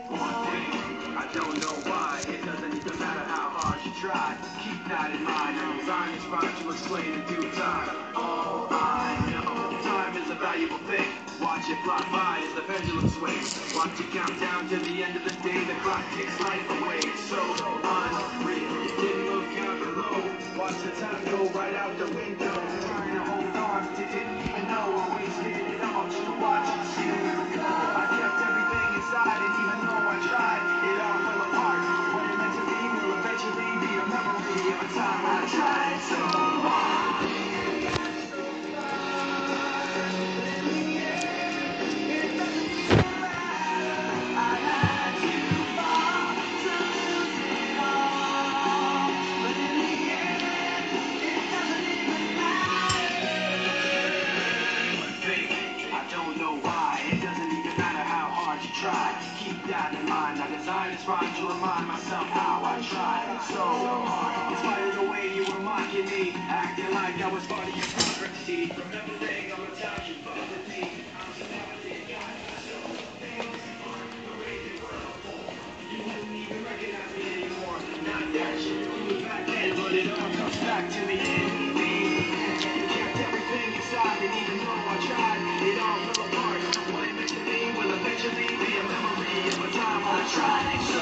One thing, I don't know why. It doesn't even matter how hard you try. Keep that in mind. And design is fine to explain in due time. All I know, time is a valuable thing. Watch it fly by as the pendulum swings. Watch it count down to the end of the day. The clock ticks life away. It's so unreal. Didn't look out below. Watch the time go right out the window. Trying to hold on, didn't even know I wasted it all just to watch it soon go. I kept everything inside, and even though I tried, it all fell apart. What it meant to be will eventually be a memory of a time I tried so hard. Try, keep that in mind. I designed this rhyme to remind myself how I tried so hard. In spite of the way you were mocking me, acting like I was part of your property. Remembering I'm Italian, but the thing I'm so talented, got myself famous on the radio world. You wouldn't even recognize me anymore. Not that you knew back then, but it all comes back to me in the end. You kept everything inside, and even though I tried, it all fell apart. What it meant to me will eventually be a memory of a time I tried so